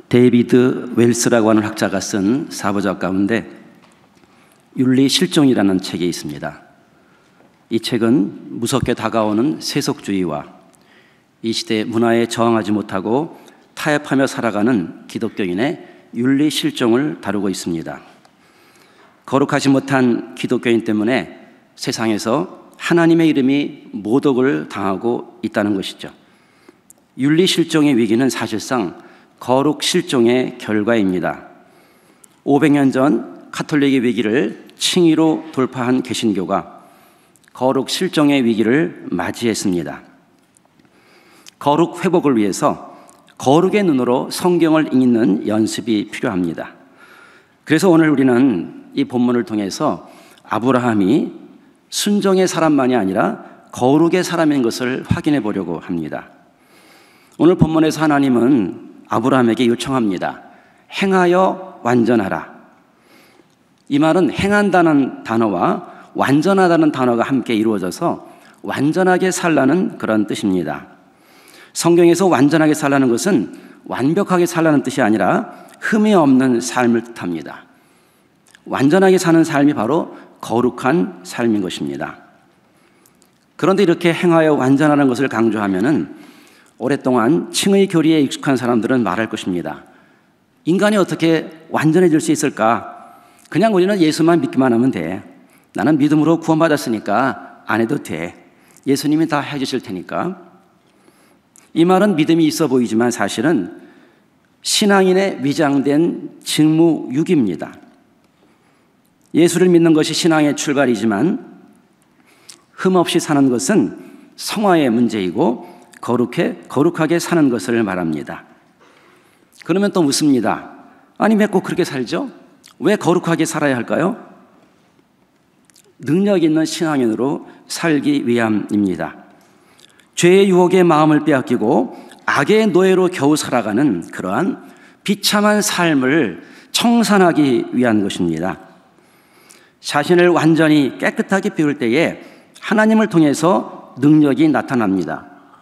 데이비드 웰스라고 하는 학자가 쓴 사부작 가운데 윤리실종이라는 책이 있습니다. 이 책은 무섭게 다가오는 세속주의와 이 시대의 문화에 저항하지 못하고 타협하며 살아가는 기독교인의 윤리실종을 다루고 있습니다. 거룩하지 못한 기독교인 때문에 세상에서 하나님의 이름이 모독을 당하고 있다는 것이죠. 윤리실종의 위기는 사실상 거룩실종의 결과입니다. 500년 전 가톨릭의 위기를 칭의로 돌파한 개신교가 거룩실종의 위기를 맞이했습니다. 거룩 회복을 위해서 거룩의 눈으로 성경을 읽는 연습이 필요합니다. 그래서 오늘 우리는 이 본문을 통해서 아브라함이 순종의 사람만이 아니라 거룩의 사람인 것을 확인해 보려고 합니다. 오늘 본문에서 하나님은 아브라함에게 요청합니다. 행하여 완전하라. 이 말은 행한다는 단어와 완전하다는 단어가 함께 이루어져서 완전하게 살라는 그런 뜻입니다. 성경에서 완전하게 살라는 것은 완벽하게 살라는 뜻이 아니라 흠이 없는 삶을 뜻합니다. 완전하게 사는 삶이 바로 거룩한 삶인 것입니다. 그런데 이렇게 행하여 완전하는 것을 강조하면은 오랫동안 칭의 교리에 익숙한 사람들은 말할 것입니다. 인간이 어떻게 완전해질 수 있을까? 그냥 우리는 예수만 믿기만 하면 돼. 나는 믿음으로 구원받았으니까 안 해도 돼. 예수님이 다 해주실 테니까. 이 말은 믿음이 있어 보이지만 사실은 신앙인의 위장된 직무유기입니다. 예수를 믿는 것이 신앙의 출발이지만 흠없이 사는 것은 성화의 문제이고 거룩하게 사는 것을 말합니다. 그러면 또 묻습니다. 아니 왜 꼭 그렇게 살죠? 왜 거룩하게 살아야 할까요? 능력 있는 신앙인으로 살기 위함입니다. 죄의 유혹에 마음을 빼앗기고 악의 노예로 겨우 살아가는 그러한 비참한 삶을 청산하기 위한 것입니다. 자신을 완전히 깨끗하게 비울 때에 하나님을 통해서 능력이 나타납니다.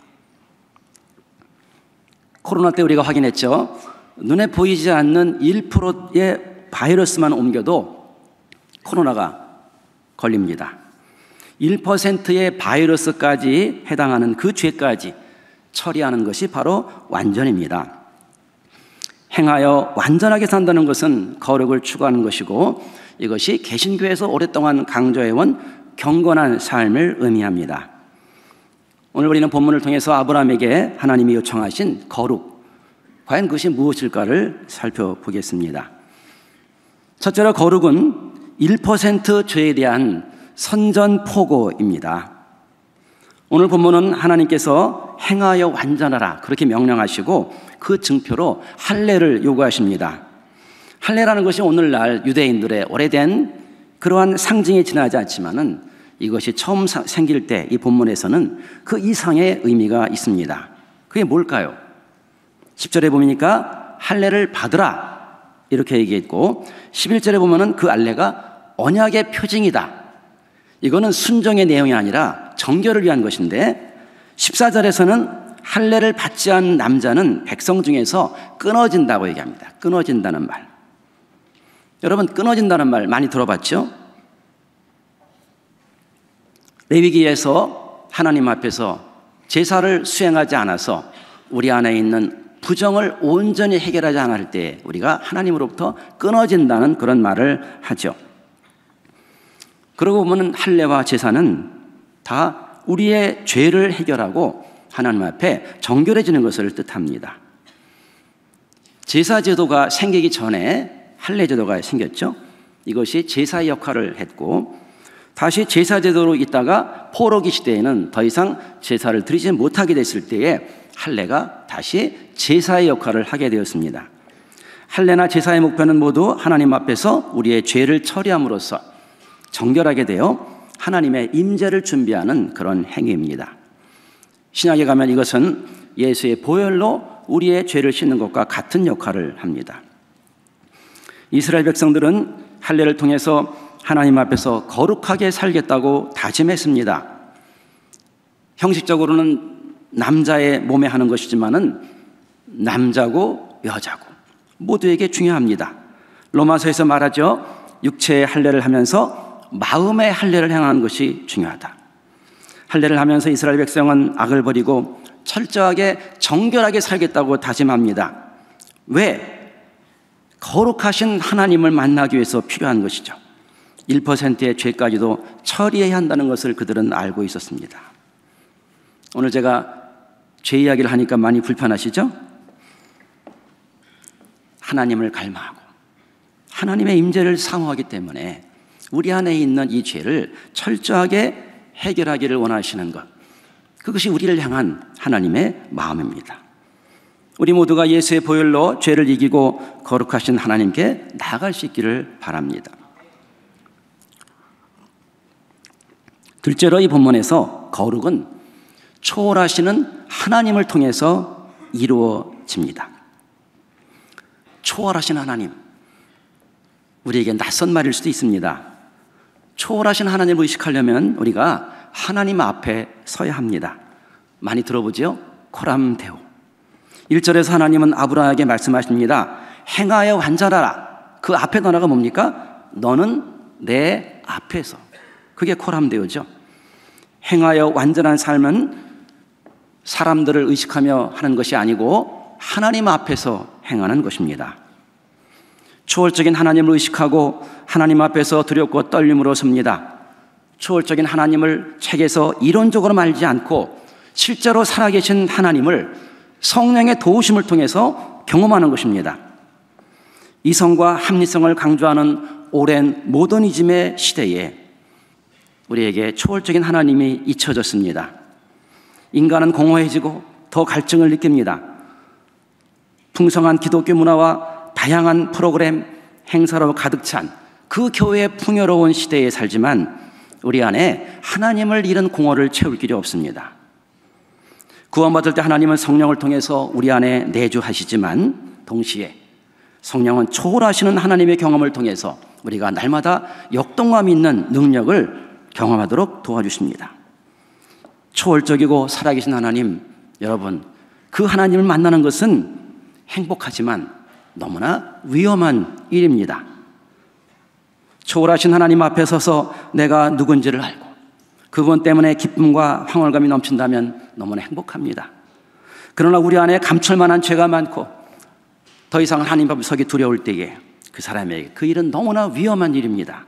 코로나 때 우리가 확인했죠. 눈에 보이지 않는 1%의 바이러스만 옮겨도 코로나가 걸립니다. 1%의 바이러스까지 해당하는 그 죄까지 처리하는 것이 바로 완전입니다. 행하여 완전하게 산다는 것은 거룩을 추구하는 것이고 이것이 개신교에서 오랫동안 강조해온 경건한 삶을 의미합니다. 오늘 우리는 본문을 통해서 아브라함에게 하나님이 요청하신 거룩, 과연 그것이 무엇일까를 살펴보겠습니다. 첫째로 거룩은 1% 죄에 대한 선전포고입니다. 오늘 본문은 하나님께서 행하여 완전하라 그렇게 명령하시고 그 증표로 할례를 요구하십니다. 할례라는 것이 오늘날 유대인들의 오래된 그러한 상징이 지나지 않지만은 이것이 처음 생길 때 이 본문에서는 그 이상의 의미가 있습니다. 그게 뭘까요? 10절에 보니까 할례를 받으라 이렇게 얘기했고 11절에 보면은 그 할례가 언약의 표징이다. 이거는 순종의 내용이 아니라 정결을 위한 것인데 14절에서는 할례를 받지 않은 남자는 백성 중에서 끊어진다고 얘기합니다. 끊어진다는 말. 여러분 끊어진다는 말 많이 들어봤죠? 레위기에서 하나님 앞에서 제사를 수행하지 않아서 우리 안에 있는 부정을 온전히 해결하지 않을 때 우리가 하나님으로부터 끊어진다는 그런 말을 하죠. 그러고 보면 할례와 제사는 다 우리의 죄를 해결하고 하나님 앞에 정결해지는 것을 뜻합니다. 제사 제도가 생기기 전에 할례 제도가 생겼죠. 이것이 제사의 역할을 했고 다시 제사 제도로 있다가 포로기 시대에는 더 이상 제사를 드리지 못하게 됐을 때에 할례가 다시 제사의 역할을 하게 되었습니다. 할례나 제사의 목표는 모두 하나님 앞에서 우리의 죄를 처리함으로써 정결하게 되어 하나님의 임재를 준비하는 그런 행위입니다. 신약에 가면 이것은 예수의 보혈로 우리의 죄를 씻는 것과 같은 역할을 합니다. 이스라엘 백성들은 할례를 통해서 하나님 앞에서 거룩하게 살겠다고 다짐했습니다. 형식적으로는 남자의 몸에 하는 것이지만은 남자고 여자고 모두에게 중요합니다. 로마서에서 말하죠. 육체의 할례를 하면서 마음의 할례를 행하는 것이 중요하다. 할례를 하면서 이스라엘 백성은 악을 버리고 철저하게 정결하게 살겠다고 다짐합니다. 왜? 거룩하신 하나님을 만나기 위해서 필요한 것이죠. 1%의 죄까지도 처리해야 한다는 것을 그들은 알고 있었습니다. 오늘 제가 죄 이야기를 하니까 많이 불편하시죠? 하나님을 갈망하고 하나님의 임재를 사모하기 때문에 우리 안에 있는 이 죄를 철저하게 해결하기를 원하시는 것, 그것이 우리를 향한 하나님의 마음입니다. 우리 모두가 예수의 보혈로 죄를 이기고 거룩하신 하나님께 나아갈 수 있기를 바랍니다. 둘째로 이 본문에서 거룩은 초월하시는 하나님을 통해서 이루어집니다. 초월하신 하나님, 우리에게 낯선 말일 수도 있습니다. 초월하신 하나님을 의식하려면 우리가 하나님 앞에 서야 합니다. 많이 들어보죠? 코람데오. 1절에서 하나님은 아브라함에게 말씀하십니다. 행하여 완전하라. 그 앞에 단어가 뭡니까? 너는 내 앞에서. 그게 코람데오죠. 행하여 완전한 삶은 사람들을 의식하며 하는 것이 아니고 하나님 앞에서 행하는 것입니다. 초월적인 하나님을 의식하고 하나님 앞에서 두렵고 떨림으로 섭니다. 초월적인 하나님을 책에서 이론적으로 알지 않고 실제로 살아계신 하나님을 성령의 도우심을 통해서 경험하는 것입니다. 이성과 합리성을 강조하는 오랜 모더니즘의 시대에 우리에게 초월적인 하나님이 잊혀졌습니다. 인간은 공허해지고 더 갈증을 느낍니다. 풍성한 기독교 문화와 다양한 프로그램, 행사로 가득 찬 그 교회의 풍요로운 시대에 살지만 우리 안에 하나님을 잃은 공허를 채울 길이 없습니다. 구원받을 때 하나님은 성령을 통해서 우리 안에 내주하시지만 동시에 성령은 초월하시는 하나님의 경험을 통해서 우리가 날마다 역동감 있는 능력을 경험하도록 도와주십니다. 초월적이고 살아계신 하나님, 여러분, 그 하나님을 만나는 것은 행복하지만 너무나 위험한 일입니다. 초월하신 하나님 앞에 서서 내가 누군지를 알고 그분 때문에 기쁨과 황홀감이 넘친다면 너무나 행복합니다. 그러나 우리 안에 감출만한 죄가 많고 더 이상 하나님 앞에 서기 두려울 때에 그 사람에게 그 일은 너무나 위험한 일입니다.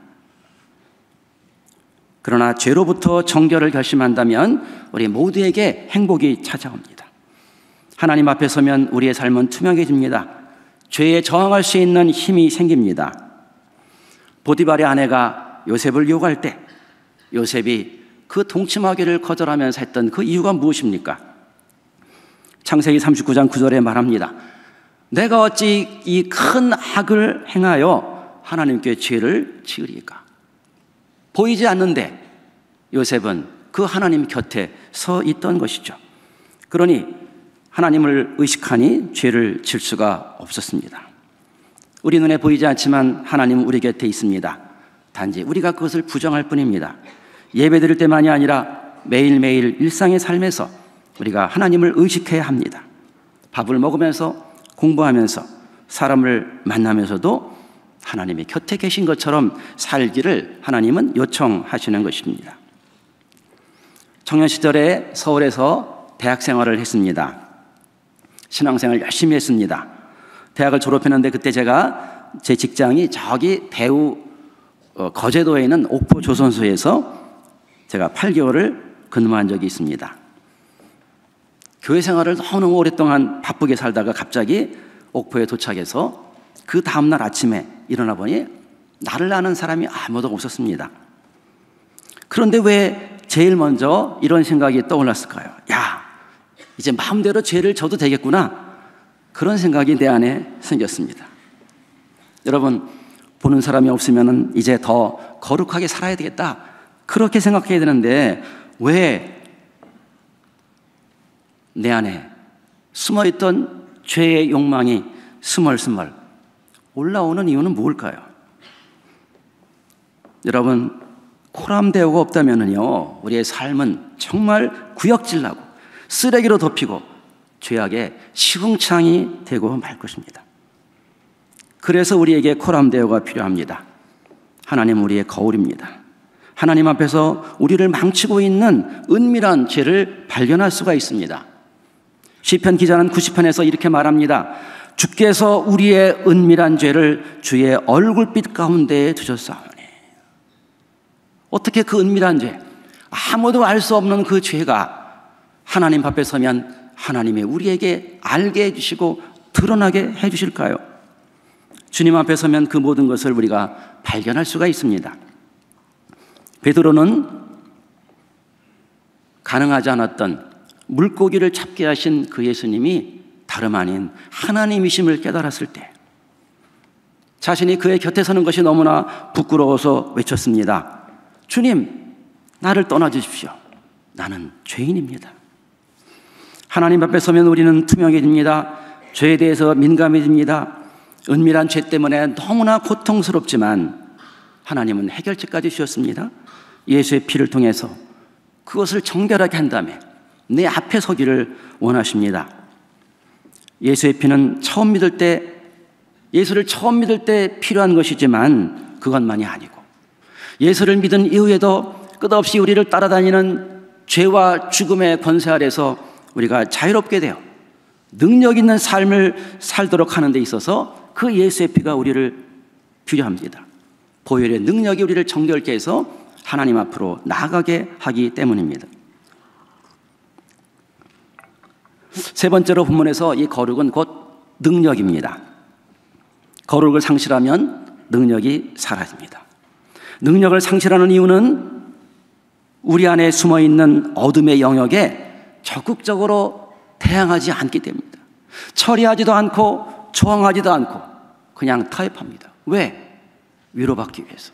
그러나 죄로부터 정결을 결심한다면 우리 모두에게 행복이 찾아옵니다. 하나님 앞에 서면 우리의 삶은 투명해집니다. 죄에 저항할 수 있는 힘이 생깁니다. 보디발의 아내가 요셉을 유혹할 때 요셉이 그 동침하기를 거절하면서 했던 그 이유가 무엇입니까? 창세기 39장 9절에 말합니다. 내가 어찌 이 큰 악을 행하여 하나님께 죄를 지으리까? 보이지 않는데 요셉은 그 하나님 곁에 서 있던 것이죠. 그러니 하나님을 의식하니 죄를 질 수가 없었습니다. 우리 눈에 보이지 않지만 하나님은 우리 곁에 있습니다. 단지 우리가 그것을 부정할 뿐입니다. 예배 드릴 때만이 아니라 매일매일 일상의 삶에서 우리가 하나님을 의식해야 합니다. 밥을 먹으면서, 공부하면서, 사람을 만나면서도 하나님이 곁에 계신 것처럼 살기를 하나님은 요청하시는 것입니다. 청년 시절에 서울에서 대학 생활을 했습니다. 신앙생활을 열심히 했습니다. 대학을 졸업했는데 그때 제가 제 직장이 저기 대우 거제도에 있는 옥포 조선소에서 제가 8개월을 근무한 적이 있습니다. 교회 생활을 너무너무 오랫동안 바쁘게 살다가 갑자기 옥포에 도착해서 그 다음날 아침에 일어나 보니 나를 아는 사람이 아무도 없었습니다. 그런데 왜 제일 먼저 이런 생각이 떠올랐을까요? 야, 이제 마음대로 죄를 져도 되겠구나. 그런 생각이 내 안에 생겼습니다. 여러분, 보는 사람이 없으면 이제 더 거룩하게 살아야 되겠다. 그렇게 생각해야 되는데 왜 내 안에 숨어있던 죄의 욕망이 스멀스멀 올라오는 이유는 무엇일까요? 여러분, 코람데오가 없다면요, 우리의 삶은 정말 구역질 나고 쓰레기로 덮이고 죄악의 시궁창이 되고 말 것입니다. 그래서 우리에게 코람데오가 필요합니다. 하나님 우리의 거울입니다. 하나님 앞에서 우리를 망치고 있는 은밀한 죄를 발견할 수가 있습니다. 시편 기자는 90편에서 이렇게 말합니다. 주께서 우리의 은밀한 죄를 주의 얼굴빛 가운데에 두셨사오니. 어떻게 그 은밀한 죄, 아무도 알 수 없는 그 죄가 하나님 앞에 서면 하나님이 우리에게 알게 해주시고 드러나게 해주실까요? 주님 앞에 서면 그 모든 것을 우리가 발견할 수가 있습니다. 베드로는 가능하지 않았던 물고기를 잡게 하신 그 예수님이 다름 아닌 하나님이심을 깨달았을 때 자신이 그의 곁에 서는 것이 너무나 부끄러워서 외쳤습니다. 주님, 나를 떠나주십시오. 나는 죄인입니다. 하나님 앞에 서면 우리는 투명해집니다. 죄에 대해서 민감해집니다. 은밀한 죄 때문에 너무나 고통스럽지만 하나님은 해결책까지 주셨습니다. 예수의 피를 통해서 그것을 정결하게 한 다음에 내 앞에 서기를 원하십니다. 예수의 피는 예수를 처음 믿을 때 필요한 것이지만 그것만이 아니고 예수를 믿은 이후에도 끝없이 우리를 따라다니는 죄와 죽음의 권세 아래서 우리가 자유롭게 되어 능력 있는 삶을 살도록 하는 데 있어서 그 예수의 피가 우리를 필요합니다. 보혈의 능력이 우리를 정결케 해서 하나님 앞으로 나아가게 하기 때문입니다. 세 번째로 본문에서 이 거룩은 곧 능력입니다. 거룩을 상실하면 능력이 사라집니다. 능력을 상실하는 이유는 우리 안에 숨어있는 어둠의 영역에 적극적으로 대항하지 않기 때문입니다. 처리하지도 않고 저항하지도 않고 그냥 타협합니다. 왜? 위로받기 위해서.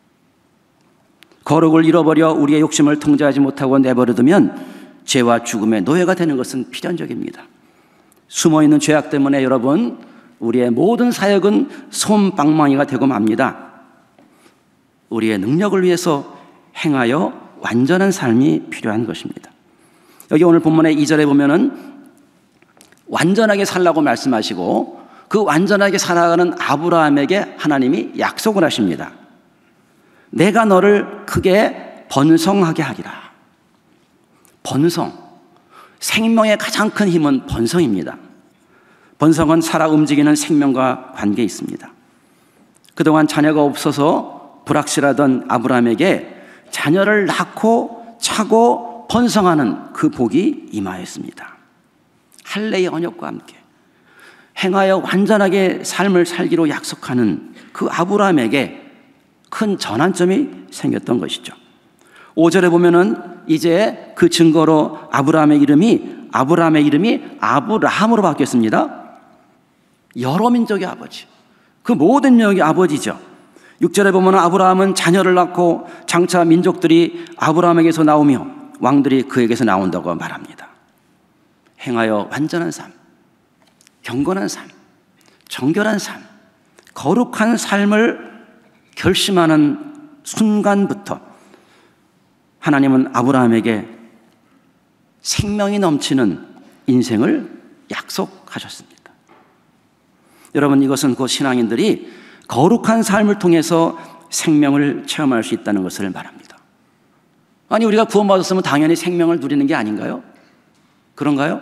거룩을 잃어버려 우리의 욕심을 통제하지 못하고 내버려두면 죄와 죽음의 노예가 되는 것은 필연적입니다. 숨어있는 죄악 때문에 여러분, 우리의 모든 사역은 솜방망이가 되고 맙니다. 우리의 능력을 위해서 행하여 완전한 삶이 필요한 것입니다. 여기 오늘 본문의 2절에 보면은 완전하게 살라고 말씀하시고 그 완전하게 살아가는 아브라함에게 하나님이 약속을 하십니다. 내가 너를 크게 번성하게 하리라. 번성. 생명의 가장 큰 힘은 번성입니다. 번성은 살아 움직이는 생명과 관계 있습니다. 그동안 자녀가 없어서 불확실하던 아브라함에게 자녀를 낳고 차고 번성하는 그 복이 임하였습니다. 할례의 언약과 함께 행하여 완전하게 삶을 살기로 약속하는 그 아브라함에게 큰 전환점이 생겼던 것이죠. 5절에 보면은 이제 그 증거로 아브라함의 이름이 아브라함으로 바뀌었습니다. 여러 민족의 아버지, 그 모든 민족의 아버지죠. 6절에 보면 아브라함은 자녀를 낳고 장차 민족들이 아브라함에게서 나오며 왕들이 그에게서 나온다고 말합니다. 행하여 완전한 삶, 경건한 삶, 정결한 삶, 거룩한 삶을 결심하는 순간부터 하나님은 아브라함에게 생명이 넘치는 인생을 약속하셨습니다. 여러분, 이것은 곧 신앙인들이 거룩한 삶을 통해서 생명을 체험할 수 있다는 것을 말합니다. 아니, 우리가 구원받았으면 당연히 생명을 누리는 게 아닌가요? 그런가요?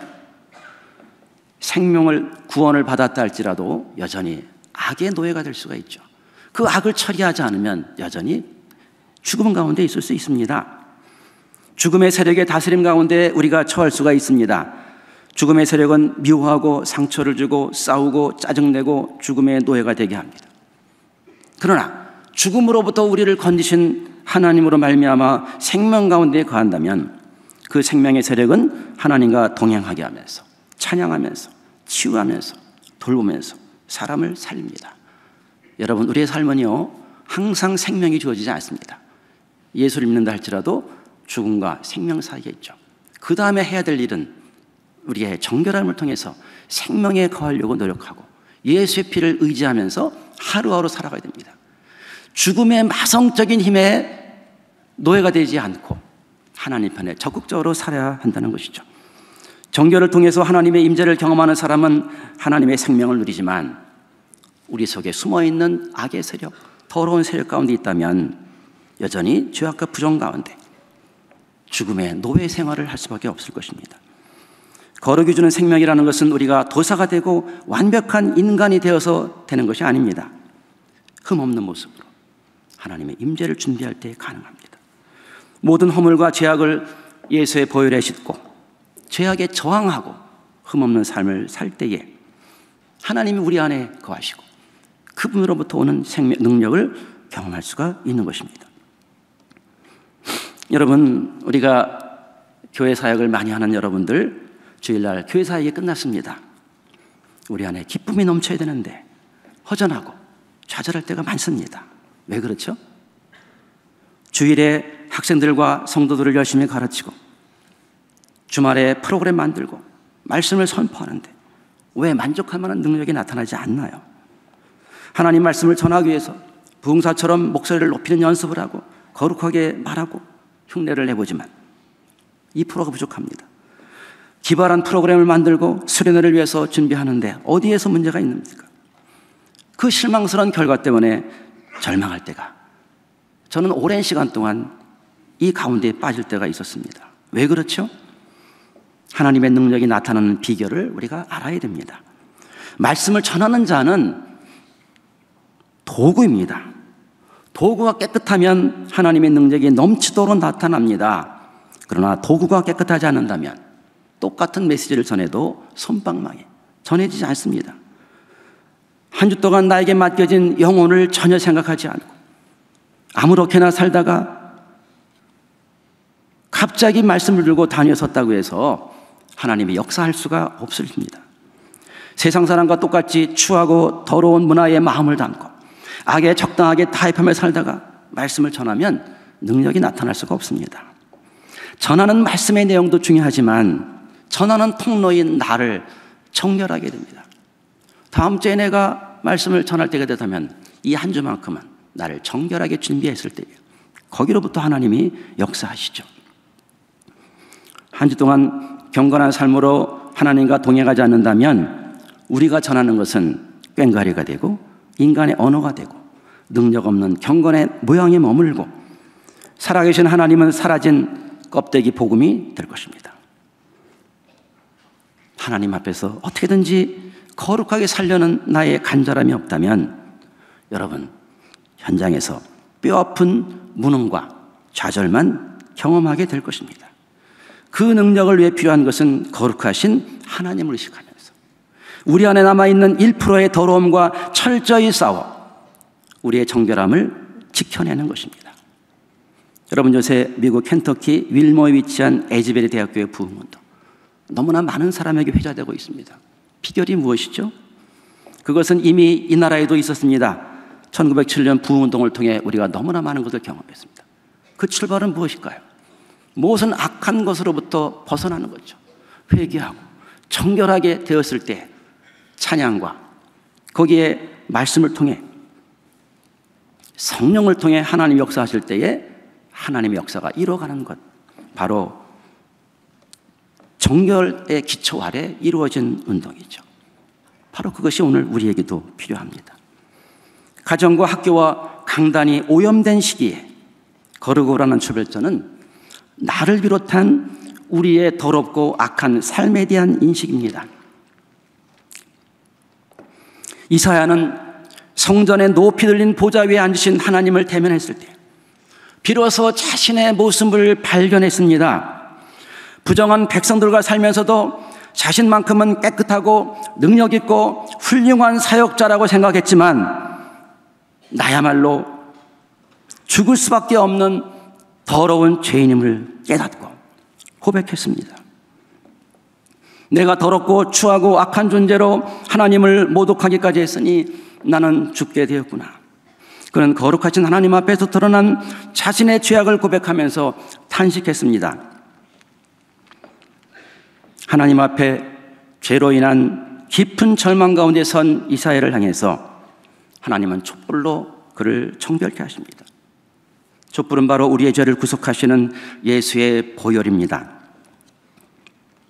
구원을 받았다 할지라도 여전히 악의 노예가 될 수가 있죠. 그 악을 처리하지 않으면 여전히 죽음 가운데 있을 수 있습니다. 죽음의 세력의 다스림 가운데 우리가 처할 수가 있습니다. 죽음의 세력은 미워하고 상처를 주고 싸우고 짜증내고 죽음의 노예가 되게 합니다. 그러나 죽음으로부터 우리를 건지신 하나님으로 말미암아 생명 가운데 거한다면 그 생명의 세력은 하나님과 동행하게 하면서 찬양하면서 치유하면서 돌보면서 사람을 살립니다. 여러분, 우리의 삶은요 항상 생명이 주어지지 않습니다. 예수를 믿는다 할지라도 죽음과 생명 사이에 있죠. 그 다음에 해야 될 일은 우리의 정결함을 통해서 생명에 거하려고 노력하고 예수의 피를 의지하면서 하루하루 살아가야 됩니다. 죽음의 마성적인 힘에 노예가 되지 않고 하나님 편에 적극적으로 살아야 한다는 것이죠. 정결을 통해서 하나님의 임재를 경험하는 사람은 하나님의 생명을 누리지만 우리 속에 숨어있는 악의 세력, 더러운 세력 가운데 있다면 여전히 죄악과 부정 가운데 죽음의 노예 생활을 할 수밖에 없을 것입니다. 거룩이 주는 생명이라는 것은 우리가 도사가 되고 완벽한 인간이 되어서 되는 것이 아닙니다. 흠없는 모습으로 하나님의 임재를 준비할 때 가능합니다. 모든 허물과 죄악을 예수의 보혈에 씻고 죄악에 저항하고 흠없는 삶을 살 때에 하나님이 우리 안에 거하시고 그분으로부터 오는 생명 능력을 경험할 수가 있는 것입니다. 여러분, 우리가 교회 사역을 많이 하는 여러분들, 주일날 교회 사역이 끝났습니다. 우리 안에 기쁨이 넘쳐야 되는데 허전하고 좌절할 때가 많습니다. 왜 그렇죠? 주일에 학생들과 성도들을 열심히 가르치고 주말에 프로그램 만들고 말씀을 선포하는데 왜 만족할 만한 능력이 나타나지 않나요? 하나님 말씀을 전하기 위해서 부흥사처럼 목소리를 높이는 연습을 하고 거룩하게 말하고 흉내를 내보지만 이 프로가 부족합니다. 기발한 프로그램을 만들고 수련회를 위해서 준비하는데 어디에서 문제가 있습니까? 그 실망스러운 결과 때문에 절망할 때가, 저는 오랜 시간 동안 이 가운데에 빠질 때가 있었습니다. 왜 그렇죠? 하나님의 능력이 나타나는 비결을 우리가 알아야 됩니다. 말씀을 전하는 자는 도구입니다. 도구가 깨끗하면 하나님의 능력이 넘치도록 나타납니다. 그러나 도구가 깨끗하지 않는다면 똑같은 메시지를 전해도 솜방망이 전해지지 않습니다. 한 주 동안 나에게 맡겨진 영혼을 전혀 생각하지 않고 아무렇게나 살다가 갑자기 말씀을 들고 다녔었다고 해서 하나님이 역사할 수가 없습니다. 세상 사람과 똑같이 추하고 더러운 문화에 마음을 담고 악에 적당하게 타협하며 살다가 말씀을 전하면 능력이 나타날 수가 없습니다. 전하는 말씀의 내용도 중요하지만 전하는 통로인 나를 정렬하게 됩니다. 다음 주에 내가 말씀을 전할 때가 되다면 이 한 주만큼은 나를 정결하게 준비했을 때예요. 거기로부터 하나님이 역사하시죠. 한 주 동안 경건한 삶으로 하나님과 동행하지 않는다면 우리가 전하는 것은 꽹과리가 되고 인간의 언어가 되고 능력 없는 경건의 모양에 머물고 살아계신 하나님은 사라진 껍데기 복음이 될 것입니다. 하나님 앞에서 어떻게든지 거룩하게 살려는 나의 간절함이 없다면 여러분, 현장에서 뼈아픈 무능과 좌절만 경험하게 될 것입니다. 그 능력을 위해 필요한 것은 거룩하신 하나님을 의식하면서 우리 안에 남아있는 1%의 더러움과 철저히 싸워 우리의 정결함을 지켜내는 것입니다. 여러분, 요새 미국 켄터키 윌머에 위치한 에즈베리 대학교의 부흥운동, 너무나 많은 사람에게 회자되고 있습니다. 비결이 무엇이죠? 그것은 이미 이 나라에도 있었습니다. 1907년 부흥운동을 통해 우리가 너무나 많은 것을 경험했습니다. 그 출발은 무엇일까요? 무엇은 악한 것으로부터 벗어나는 거죠. 회개하고 정결하게 되었을 때 찬양과 거기에 말씀을 통해 성령을 통해 하나님 역사하실 때에 하나님의 역사가 이루어가는 것, 바로 정결의 기초 아래 이루어진 운동이죠. 바로 그것이 오늘 우리에게도 필요합니다. 가정과 학교와 강단이 오염된 시기에 거룩으로라는 초별전은 나를 비롯한 우리의 더럽고 악한 삶에 대한 인식입니다. 이사야는 성전에 높이 들린 보좌 위에 앉으신 하나님을 대면했을 때 비로소 자신의 모습을 발견했습니다. 부정한 백성들과 살면서도 자신만큼은 깨끗하고 능력 있고 훌륭한 사역자라고 생각했지만 나야말로 죽을 수밖에 없는 더러운 죄인임을 깨닫고 고백했습니다. 내가 더럽고 추하고 악한 존재로 하나님을 모독하기까지 했으니 나는 죽게 되었구나. 그는 거룩하신 하나님 앞에서 드러난 자신의 죄악을 고백하면서 탄식했습니다. 하나님 앞에 죄로 인한 깊은 절망 가운데 선 이사야를 향해서 하나님은 촛불로 그를 정결케 하십니다. 촛불은 바로 우리의 죄를 구속하시는 예수의 보혈입니다.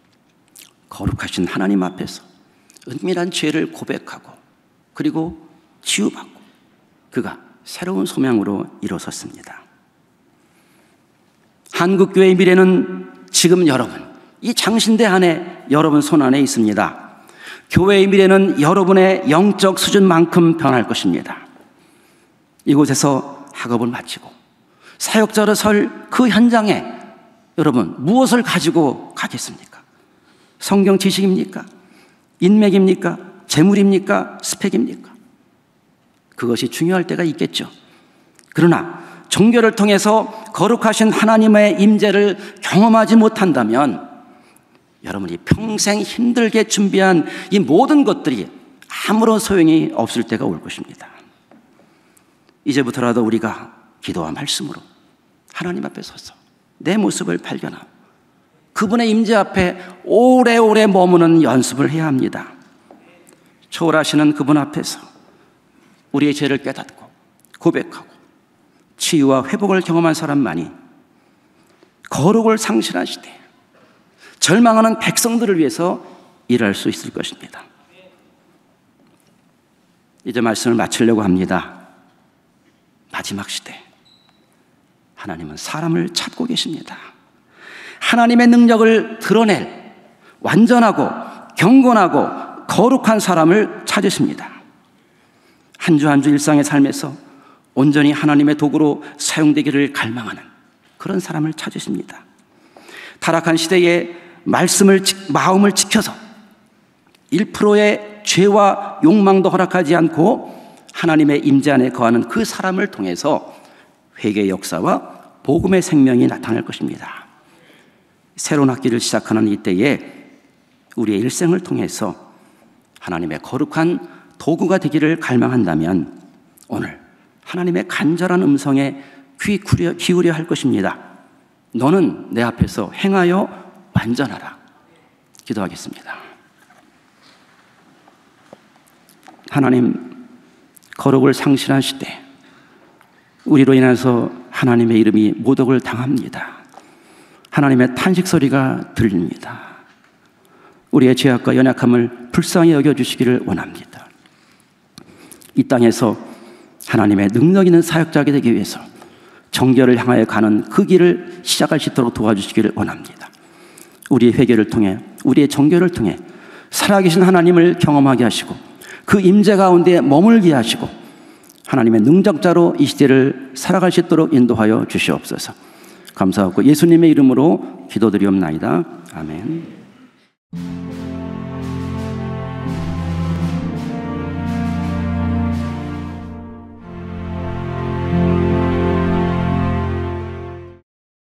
거룩하신 하나님 앞에서 은밀한 죄를 고백하고 그리고 치유받고 그가 새로운 소명으로 일어섰습니다. 한국교회의 미래는 지금 여러분, 이 장신대 안에 여러분 손 안에 있습니다. 교회의 미래는 여러분의 영적 수준만큼 변할 것입니다. 이곳에서 학업을 마치고 사역자로 설 그 현장에 여러분 무엇을 가지고 가겠습니까? 성경 지식입니까? 인맥입니까? 재물입니까? 스펙입니까? 그것이 중요할 때가 있겠죠. 그러나 종교를 통해서 거룩하신 하나님의 임재를 경험하지 못한다면 여러분이 평생 힘들게 준비한 이 모든 것들이 아무런 소용이 없을 때가 올 것입니다. 이제부터라도 우리가 기도와 말씀으로 하나님 앞에 서서 내 모습을 발견하고 그분의 임재 앞에 오래오래 머무는 연습을 해야 합니다. 초월하시는 그분 앞에서 우리의 죄를 깨닫고 고백하고 치유와 회복을 경험한 사람만이 거룩을 상실한 시대에 절망하는 백성들을 위해서 일할 수 있을 것입니다. 이제 말씀을 마치려고 합니다. 마지막 시대, 하나님은 사람을 찾고 계십니다. 하나님의 능력을 드러낼 완전하고 경건하고 거룩한 사람을 찾으십니다. 한 주 한 주 일상의 삶에서 온전히 하나님의 도구로 사용되기를 갈망하는 그런 사람을 찾으십니다. 타락한 시대에 마음을 지켜서 1%의 죄와 욕망도 허락하지 않고 하나님의 임재 안에 거하는 그 사람을 통해서 회개의 역사와 복음의 생명이 나타날 것입니다. 새로운 학기를 시작하는 이때에 우리의 일생을 통해서 하나님의 거룩한 도구가 되기를 갈망한다면 오늘 하나님의 간절한 음성에 귀 기울여 할 것입니다. 너는 내 앞에서 행하여 완전하라. 기도하겠습니다. 하나님, 거룩을 상실한 시대, 우리로 인해서 하나님의 이름이 모독을 당합니다. 하나님의 탄식 소리가 들립니다. 우리의 죄악과 연약함을 불쌍히 여겨주시기를 원합니다. 이 땅에서 하나님의 능력 있는 사역자가 되기 위해서 정결을 향하여 가는 그 길을 시작할 수 있도록 도와주시기를 원합니다. 우리의 회개를 통해, 우리의 정결을 통해 살아계신 하나님을 경험하게 하시고 그 임재 가운데 머물게 하시고 하나님의 능력자로 이 시대를 살아갈 수 있도록 인도하여 주시옵소서. 감사하고 예수님의 이름으로 기도드리옵나이다. 아멘.